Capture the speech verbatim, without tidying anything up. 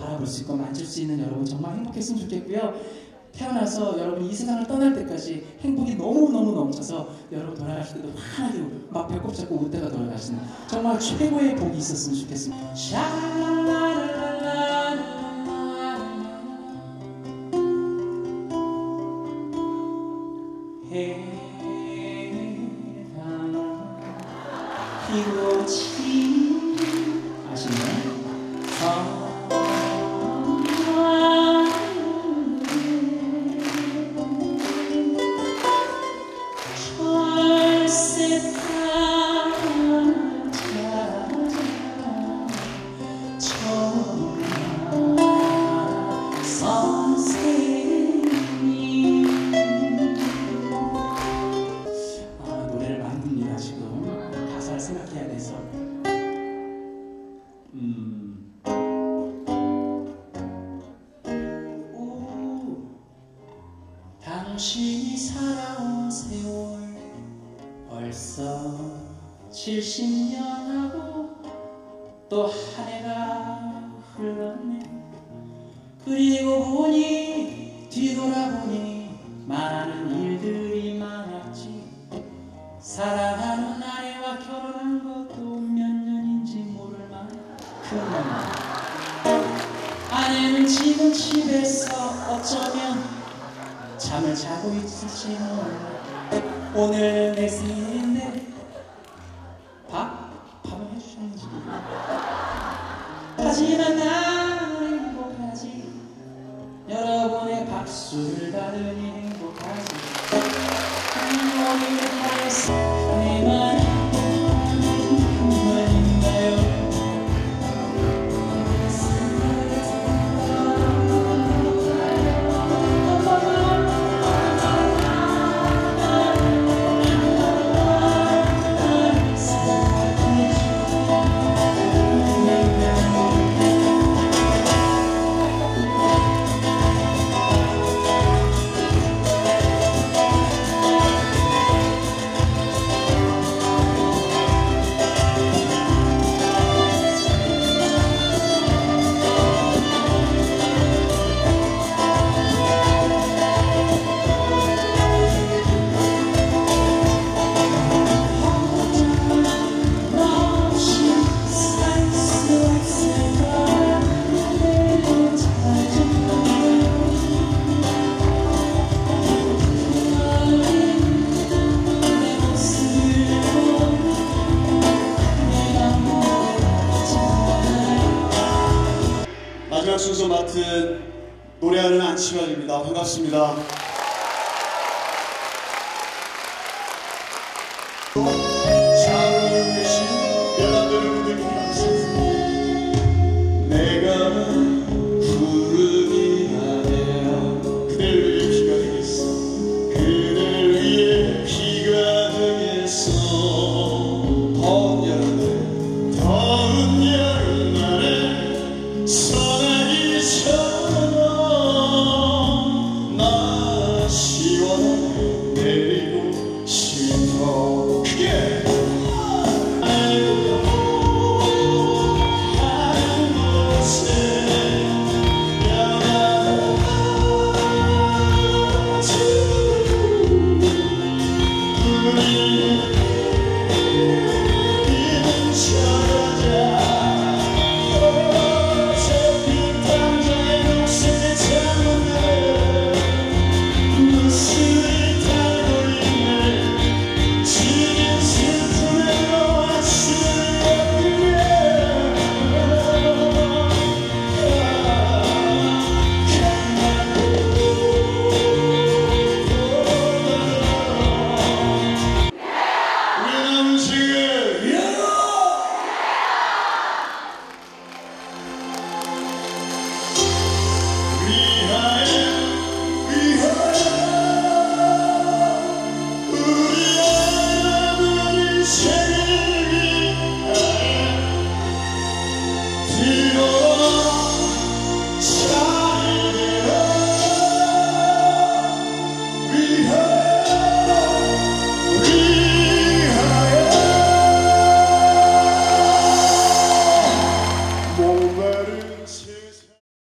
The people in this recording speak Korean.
바라볼 수 있고 만질 수 있는 여러분 정말 행복했으면 좋겠고요. 태어나서 여러분 이 세상을 떠날 때까지 행복이 너무너무 넘쳐서 여러분 돌아가실 때도 환하게 막 배꼽 잡고 웃다가 돌아가시는 정말 최고의 복이 있었으면 좋겠습니다. 피고치 아시나요? 어. 생각해야 돼서 음. 오. 당신이 살아온 세월 벌써 칠십 년하고 또 한 해가 흘렀네. 그리고 보니 뒤돌아보니 많은 일들이 많았지. 사랑하는 아내와 결혼한 것도 몇 년인지 모를 만큼. 아내는 지금 집에서 어쩌면 잠을 자고 있을지 몰라. 오늘 내 생일인데 밥? 밥은 해주셨는지. 하지만 나는 행복하지. 여러분의 박수를 받으니 행복하지. 오늘의 발에서 내 말 마지막 순서 맡은 노래하는 안치환입니다. 반갑습니다.